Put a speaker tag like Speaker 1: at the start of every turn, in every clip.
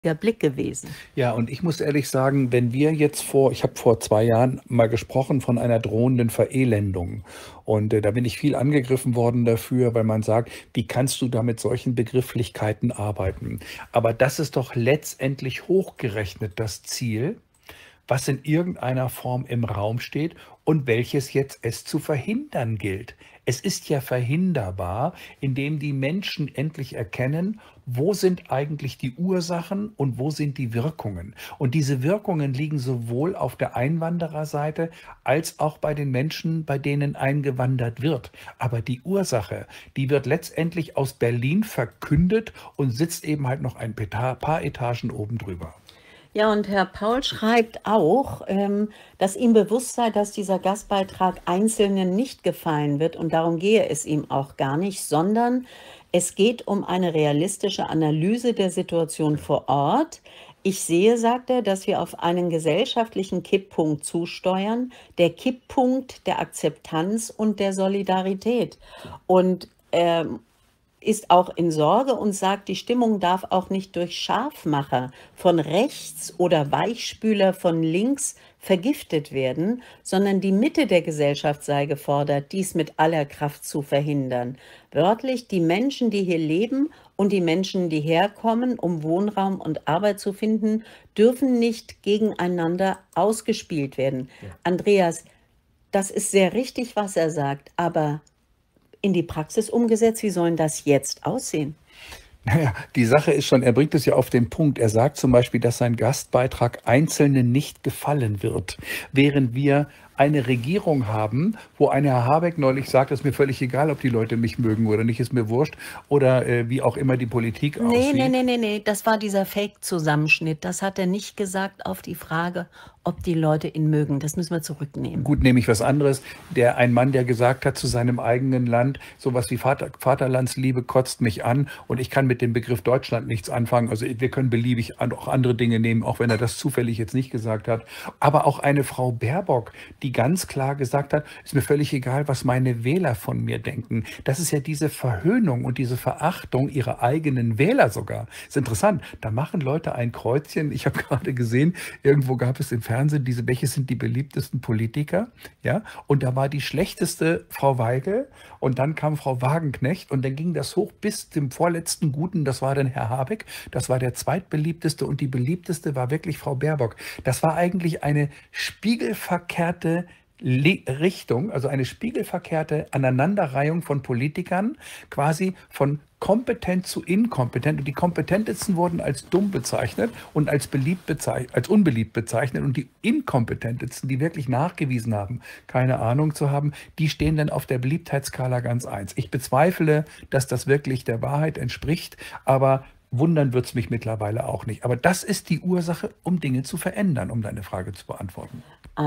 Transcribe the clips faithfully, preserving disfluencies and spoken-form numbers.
Speaker 1: Blick gewesen.
Speaker 2: Ja, und ich muss ehrlich sagen, wenn wir jetzt vor, ich habe vor zwei Jahren mal gesprochen von einer drohenden Verelendung. Und äh, da bin ich viel angegriffen worden dafür, weil man sagt, wie kannst du da mit solchen Begrifflichkeiten arbeiten? Aber das ist doch letztendlich hochgerechnet das Ziel, was in irgendeiner Form im Raum steht und welches jetzt es zu verhindern gilt. Es ist ja verhinderbar, indem die Menschen endlich erkennen, wo sind eigentlich die Ursachen und wo sind die Wirkungen. Und diese Wirkungen liegen sowohl auf der Einwandererseite als auch bei den Menschen, bei denen eingewandert wird. Aber die Ursache, die wird letztendlich aus Berlin verkündet und sitzt eben halt noch ein paar Etagen oben drüber.
Speaker 1: Ja, und Herr Paul schreibt auch, ähm, dass ihm bewusst sei, dass dieser Gastbeitrag Einzelnen nicht gefallen wird und darum gehe es ihm auch gar nicht, sondern es geht um eine realistische Analyse der Situation vor Ort. Ich sehe, sagt er, dass wir auf einen gesellschaftlichen Kipppunkt zusteuern, der Kipppunkt der Akzeptanz und der Solidarität. Und ähm, ist auch in Sorge und sagt, die Stimmung darf auch nicht durch Scharfmacher von rechts oder Weichspüler von links vergiftet werden, sondern die Mitte der Gesellschaft sei gefordert, dies mit aller Kraft zu verhindern. Wörtlich, die Menschen, die hier leben und die Menschen, die herkommen, um Wohnraum und Arbeit zu finden, dürfen nicht gegeneinander ausgespielt werden. Ja. Andreas, das ist sehr richtig, was er sagt, aber in die Praxis umgesetzt, wie sollen das jetzt aussehen?
Speaker 2: Naja, die Sache ist schon, er bringt es ja auf den Punkt. Er sagt zum Beispiel, dass sein Gastbeitrag Einzelnen nicht gefallen wird, während wir eine Regierung haben, wo ein Herr Habeck neulich sagt, es ist mir völlig egal, ob die Leute mich mögen oder nicht, ist mir wurscht, oder äh, wie auch immer die Politik
Speaker 1: nee,
Speaker 2: aussieht.
Speaker 1: Nee, nee, nee, nee, das war dieser Fake-Zusammenschnitt. Das hat er nicht gesagt auf die Frage, ob die Leute ihn mögen. Das müssen wir zurücknehmen.
Speaker 2: Gut, nehme ich was anderes. Der, ein Mann, der gesagt hat zu seinem eigenen Land, sowas wie Vater, Vaterlandsliebe kotzt mich an und ich kann mit dem Begriff Deutschland nichts anfangen. Also wir können beliebig auch andere Dinge nehmen, auch wenn er das zufällig jetzt nicht gesagt hat. Aber auch eine Frau Baerbock, die ganz klar gesagt hat, ist mir völlig egal, was meine Wähler von mir denken. Das ist ja diese Verhöhnung und diese Verachtung ihrer eigenen Wähler sogar. Ist interessant. Da machen Leute ein Kreuzchen. Ich habe gerade gesehen, irgendwo gab es im Fernsehen diese, welche sind die beliebtesten Politiker? Ja, und da war die schlechteste Frau Weigel und dann kam Frau Wagenknecht und dann ging das hoch bis zum vorletzten Guten, das war dann Herr Habeck, das war der zweitbeliebteste und die beliebteste war wirklich Frau Baerbock. Das war eigentlich eine spiegelverkehrte Richtung, also eine spiegelverkehrte Aneinanderreihung von Politikern, quasi von kompetent zu inkompetent. Und die Kompetentesten wurden als dumm bezeichnet und als beliebt bezeichnet, als unbeliebt bezeichnet. Und die Inkompetentesten, die wirklich nachgewiesen haben, keine Ahnung zu haben, die stehen dann auf der Beliebtheitsskala ganz eins. Ich bezweifle, dass das wirklich der Wahrheit entspricht, aber wundern wird es mich mittlerweile auch nicht. Aber das ist die Ursache, um Dinge zu verändern, um deine Frage zu beantworten.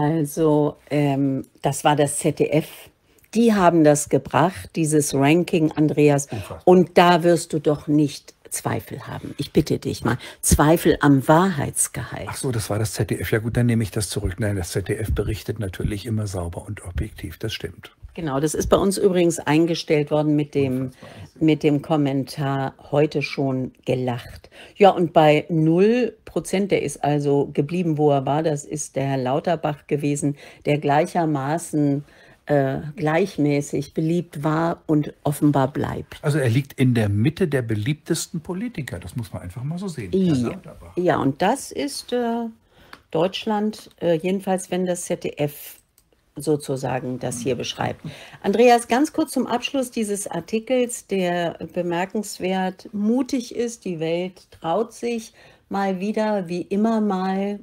Speaker 1: Also, ähm, das war das Z D F. Die haben das gebracht, dieses Ranking, Andreas. Unfassbar. Und da wirst du doch nicht Zweifel haben. Ich bitte dich mal. Zweifel am Wahrheitsgehalt.
Speaker 2: Ach so, das war das Z D F. Ja gut, dann nehme ich das zurück. Nein, das Z D F berichtet natürlich immer sauber und objektiv. Das stimmt.
Speaker 1: Genau, das ist bei uns übrigens eingestellt worden mit dem, mit dem Kommentar heute schon gelacht. Ja, und bei null Prozent, der ist also geblieben, wo er war. Das ist der Herr Lauterbach gewesen, der gleichermaßen äh, gleichmäßig beliebt war und offenbar bleibt.
Speaker 2: Also er liegt in der Mitte der beliebtesten Politiker. Das muss man einfach mal so sehen.
Speaker 1: Ja, ja, und das ist äh, Deutschland, äh, jedenfalls wenn das Z D F sozusagen das hier beschreibt. Andreas, ganz kurz zum Abschluss dieses Artikels, der bemerkenswert mutig ist. Die Welt traut sich mal wieder, wie immer mal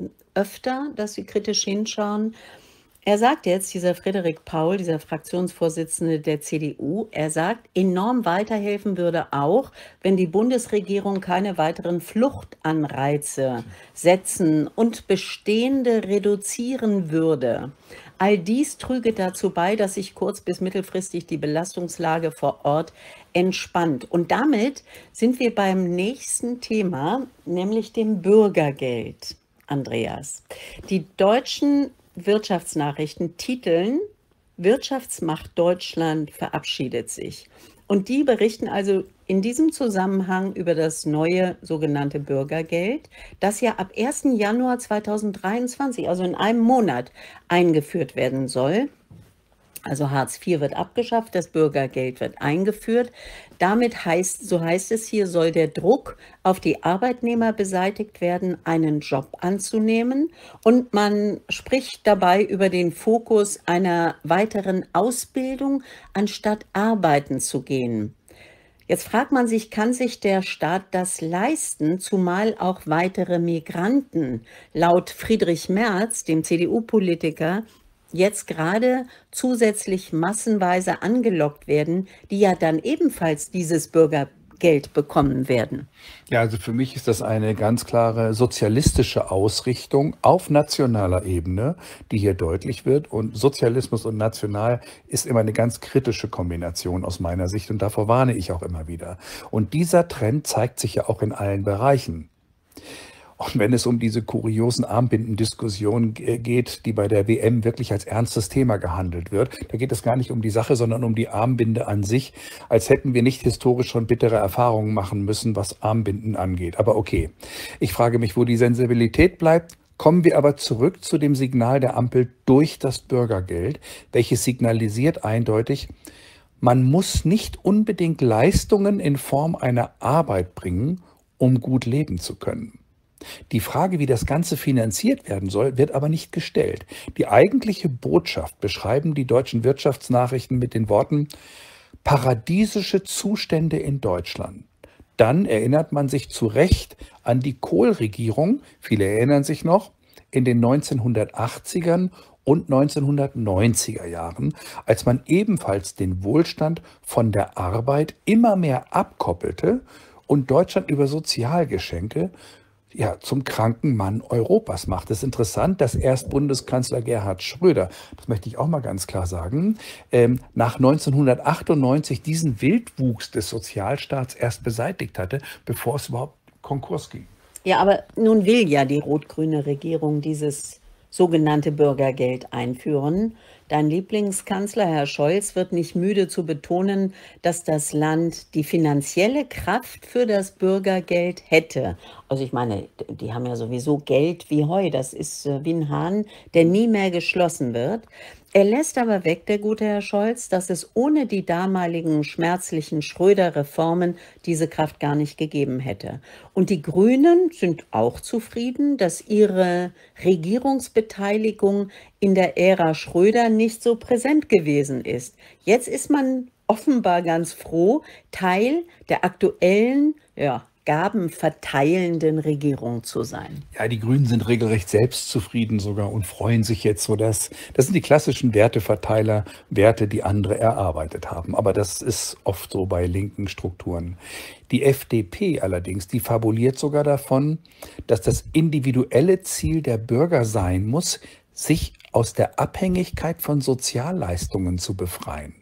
Speaker 1: öfter, dass sie kritisch hinschauen. Er sagt jetzt, dieser Friedrich Paul, dieser Fraktionsvorsitzende der C D U, er sagt, enorm weiterhelfen würde auch, wenn die Bundesregierung keine weiteren Fluchtanreize setzen und bestehende reduzieren würde. All dies trüge dazu bei, dass sich kurz- bis mittelfristig die Belastungslage vor Ort entspannt. Und damit sind wir beim nächsten Thema, nämlich dem Bürgergeld, Andreas. Die deutschen Wirtschaftsnachrichten titeln: Wirtschaftsmacht Deutschland verabschiedet sich. Und die berichten also in diesem Zusammenhang über das neue sogenannte Bürgergeld, das ja ab ersten Januar zweitausenddreiundzwanzig, also in einem Monat, eingeführt werden soll. Also Hartz vier wird abgeschafft, das Bürgergeld wird eingeführt. Damit heißt, so heißt es hier, soll der Druck auf die Arbeitnehmer beseitigt werden, einen Job anzunehmen. Und man spricht dabei über den Fokus einer weiteren Ausbildung, anstatt arbeiten zu gehen. Jetzt fragt man sich, kann sich der Staat das leisten, zumal auch weitere Migranten, laut Friedrich Merz, dem C D U-Politiker, jetzt gerade zusätzlich massenweise angelockt werden, die ja dann ebenfalls dieses Bürgergeld bekommen werden?
Speaker 2: Ja, also für mich ist das eine ganz klare sozialistische Ausrichtung auf nationaler Ebene, die hier deutlich wird. Und Sozialismus und national ist immer eine ganz kritische Kombination aus meiner Sicht. Und davor warne ich auch immer wieder. Und dieser Trend zeigt sich ja auch in allen Bereichen. Und wenn es um diese kuriosen Armbindendiskussionen geht, die bei der W M wirklich als ernstes Thema gehandelt wird, da geht es gar nicht um die Sache, sondern um die Armbinde an sich, als hätten wir nicht historisch schon bittere Erfahrungen machen müssen, was Armbinden angeht. Aber okay, ich frage mich, wo die Sensibilität bleibt. Kommen wir aber zurück zu dem Signal der Ampel durch das Bürgergeld, welches signalisiert eindeutig, man muss nicht unbedingt Leistungen in Form einer Arbeit bringen, um gut leben zu können. Die Frage, wie das Ganze finanziert werden soll, wird aber nicht gestellt. Die eigentliche Botschaft beschreiben die deutschen Wirtschaftsnachrichten mit den Worten paradiesische Zustände in Deutschland. Dann erinnert man sich zu Recht an die Kohl-Regierung, viele erinnern sich noch, in den neunzehnhundertachtzigern und neunzehnhundertneunziger Jahren, als man ebenfalls den Wohlstand von der Arbeit immer mehr abkoppelte und Deutschland über Sozialgeschenke ja, zum kranken Mann Europas macht. Es ist interessant, dass erst Bundeskanzler Gerhard Schröder, das möchte ich auch mal ganz klar sagen, ähm, nach neunzehnhundertachtundneunzig diesen Wildwuchs des Sozialstaats erst beseitigt hatte, bevor es überhaupt Konkurs ging.
Speaker 1: Ja, aber nun will ja die rot-grüne Regierung dieses sogenannte Bürgergeld einführen. Dein Lieblingskanzler, Herr Scholz, wird nicht müde zu betonen, dass das Land die finanzielle Kraft für das Bürgergeld hätte. Also ich meine, die haben ja sowieso Geld wie Heu. Das ist wie ein Hahn, der nie mehr geschlossen wird. Er lässt aber weg, der gute Herr Scholz, dass es ohne die damaligen schmerzlichen Schröder-Reformen diese Kraft gar nicht gegeben hätte. Und die Grünen sind auch zufrieden, dass ihre Regierungsbeteiligung in der Ära Schröder nicht so präsent gewesen ist. Jetzt ist man offenbar ganz froh, Teil der aktuellen, ja, gabenverteilenden Regierung zu sein.
Speaker 2: Ja, die Grünen sind regelrecht selbstzufrieden sogar und freuen sich jetzt so, dass das sind die klassischen Werteverteiler, Werte, die andere erarbeitet haben. Aber das ist oft so bei linken Strukturen. Die F D P allerdings, die fabuliert sogar davon, dass das individuelle Ziel der Bürger sein muss, sich aus der Abhängigkeit von Sozialleistungen zu befreien.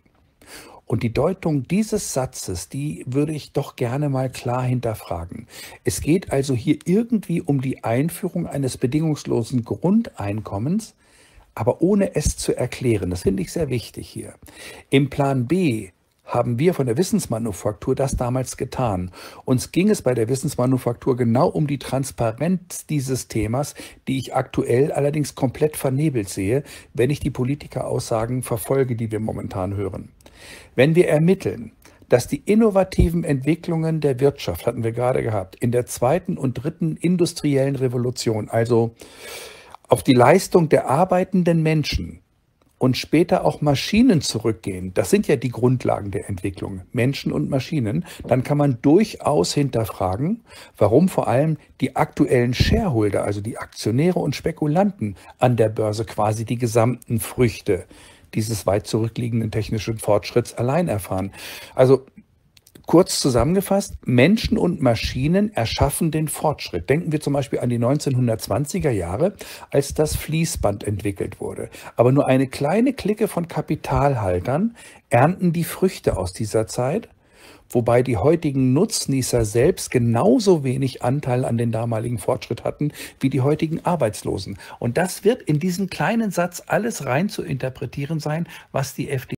Speaker 2: Und die Deutung dieses Satzes, die würde ich doch gerne mal klar hinterfragen. Es geht also hier irgendwie um die Einführung eines bedingungslosen Grundeinkommens, aber ohne es zu erklären. Das finde ich sehr wichtig hier. Im Plan B haben wir von der Wissensmanufaktur das damals getan. Uns ging es bei der Wissensmanufaktur genau um die Transparenz dieses Themas, die ich aktuell allerdings komplett vernebelt sehe, wenn ich die Politikeraussagen verfolge, die wir momentan hören. Wenn wir ermitteln, dass die innovativen Entwicklungen der Wirtschaft, hatten wir gerade gehabt, in der zweiten und dritten industriellen Revolution, also auf die Leistung der arbeitenden Menschen und später auch Maschinen zurückgehen, das sind ja die Grundlagen der Entwicklung, Menschen und Maschinen, dann kann man durchaus hinterfragen, warum vor allem die aktuellen Shareholder, also die Aktionäre und Spekulanten an der Börse quasi die gesamten Früchte dieses weit zurückliegenden technischen Fortschritts allein erfahren. Also kurz zusammengefasst, Menschen und Maschinen erschaffen den Fortschritt. Denken wir zum Beispiel an die neunzehnhundertzwanziger Jahre, als das Fließband entwickelt wurde. Aber nur eine kleine Clique von Kapitalhaltern ernten die Früchte aus dieser Zeit, wobei die heutigen Nutznießer selbst genauso wenig Anteil an den damaligen Fortschritt hatten wie die heutigen Arbeitslosen. Und das wird in diesen kleinen Satz alles rein zu interpretieren sein, was die F D P